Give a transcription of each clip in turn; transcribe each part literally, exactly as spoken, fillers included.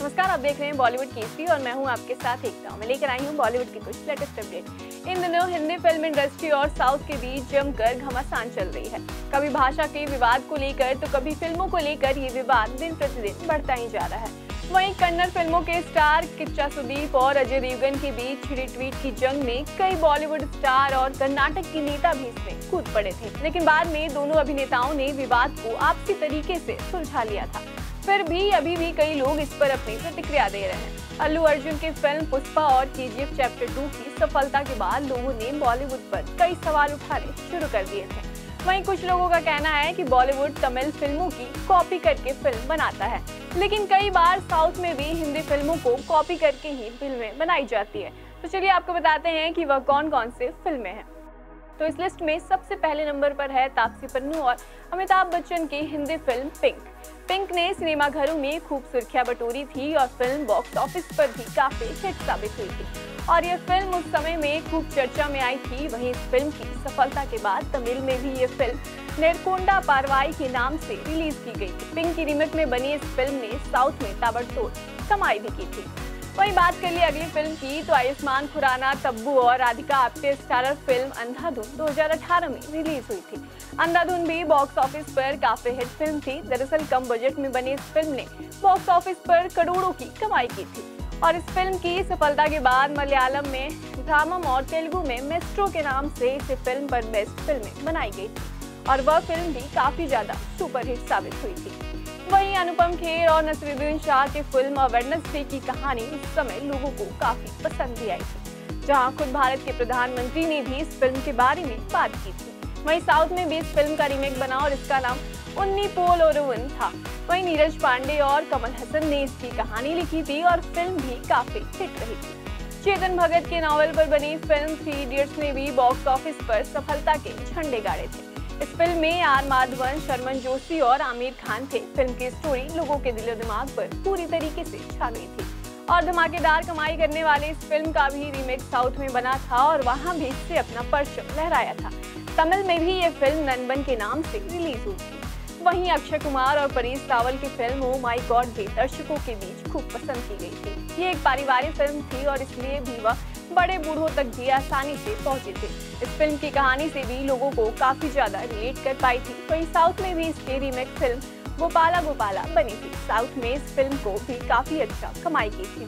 नमस्कार, आप देख रहे हैं बॉलीवुड केसरी और मैं हूं आपके साथ एकता। मैं लेकर आई हूं बॉलीवुड की कुछ लेटेस्ट अपडेट। इन दिनों हिंदी फिल्म इंडस्ट्री और साउथ के बीच जमकर घमासान चल रही है। कभी भाषा के विवाद को लेकर तो कभी फिल्मों को लेकर ये विवाद दिन प्रतिदिन बढ़ता ही जा रहा है। वहीं कन्नड़ फिल्मों के स्टार किच्चा सुदीप और अजय देवगन के बीच छिड़ी ट्वीट की जंग में कई बॉलीवुड स्टार और कर्नाटक के नेता भी इसमें कूद पड़े थे, लेकिन बाद में दोनों अभिनेताओं ने विवाद को आपसी तरीके से सुलझा लिया था। फिर भी अभी भी कई लोग इस पर अपनी प्रतिक्रिया दे रहे हैं। अल्लू अर्जुन की फिल्म पुष्पा और केजीएफ चैप्टर टू की सफलता के बाद लोगों ने बॉलीवुड पर कई सवाल उठाने शुरू कर दिए थे। वहीं कुछ लोगों का कहना है कि बॉलीवुड तमिल फिल्मों की कॉपी करके फिल्म बनाता है, लेकिन कई बार साउथ में भी हिंदी फिल्मों को कॉपी करके ही फिल्में बनाई जाती है। तो चलिए आपको बताते हैं कि वह कौन कौन से फिल्में हैं। तो इस लिस्ट में सबसे पहले नंबर पर है तापसी पन्नू और अमिताभ बच्चन की हिंदी फिल्म पिंक। पिंक ने सिनेमाघरों में खूब सुर्खियां बटोरी थी और फिल्म बॉक्स ऑफिस पर भी काफी हिट साबित हुई थी और यह फिल्म उस समय में खूब चर्चा में आई थी। वहीं इस फिल्म की सफलता के बाद तमिल में भी ये फिल्म नेरकोंडा पारवाई के नाम से रिलीज की गई थी। पिंक की रीमेक में बनी इस फिल्म ने साउथ में ताबड़तोड़ कमाई भी की थी। वहीं बात कर लिए अगली फिल्म की, तो आयुष्मान खुराना, तब्बू और राधिका आप्टे स्टारर फिल्म अंधाधुन दो हज़ार अठारह में रिलीज हुई थी। अंधाधुन भी बॉक्स ऑफिस पर काफी हिट फिल्म थी। दरअसल कम बजट में बनी इस फिल्म ने बॉक्स ऑफिस पर करोड़ों की कमाई की थी और इस फिल्म की सफलता के बाद मलयालम में भ्रामम और तेलुगु में मेस्ट्रो के नाम से इस फिल्म पर बेस्ट फिल्में बनाई गई थी और वह फिल्म भी काफी ज्यादा सुपरहिट साबित हुई थी। वहीं अनुपम खेर और नसीरुद्दीन शाह की फिल्म वेडनेसडे की कहानी उस समय लोगों को काफी पसंद भी आई थी, जहां खुद भारत के प्रधानमंत्री ने भी इस फिल्म के बारे में बात की थी। वहीं साउथ में भी इस फिल्म का रीमेक बना और इसका नाम उन्नी पोल ओरोवन था। वहीं नीरज पांडे और कमल हसन ने इसकी कहानी लिखी थी और फिल्म भी काफी हिट रही थी। चेतन भगत के नॉवेल पर बनी फिल्म थ्री इडियट्स ने भी बॉक्स ऑफिस पर सफलता के झंडे गाड़े थे। इस फिल्म में आर माधवन, शर्मन जोशी और आमिर खान थे। फिल्म की स्टोरी लोगों के दिलो दिमाग पर पूरी तरीके से छा गई थी और धमाकेदार कमाई करने वाली इस फिल्म का भी रीमेक साउथ में बना था और वहां भी इससे अपना परचम लहराया था। तमिल में भी ये फिल्म ननबन के नाम से रिलीज हुई थी। वहीं अक्षय कुमार और परेश रावल की फिल्म ओ माय गॉड भी दर्शकों के बीच खूब पसंद की गई थी। ये एक पारिवारिक फिल्म थी और इसलिए भी वह बड़े बूढ़ों तक भी आसानी से पहुंचे थे। इस फिल्म की कहानी से भी लोगों को काफी ज्यादा रिलेट कर पाई थी। वहीं साउथ में भी इसकी रीमेक फिल्म गोपाला गोपाला बनी थी। साउथ में इस फिल्म को भी काफी अच्छा कमाई की थी।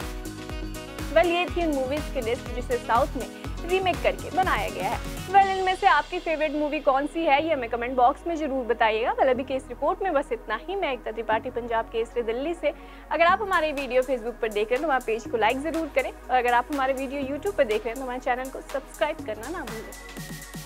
वेल, ये थी मूवीज की लिस्ट जिसे साउथ में रीमेक करके बनाया गया है। वेल, इनमें से आपकी फेवरेट मूवी कौन सी है ये हमें कमेंट बॉक्स में जरूर बताइएगा। वेल, अभी के इस रिपोर्ट में बस इतना ही। मैं एकता त्रिपाठी, पंजाब केसरी दिल्ली से। अगर आप हमारे वीडियो फेसबुक पर देख रहे हैं तो हमारे पेज को लाइक जरूर करें और अगर आप हमारे वीडियो यूट्यूब पर देख रहे हैं तो हमारे चैनल को सब्सक्राइब करना ना भूलें।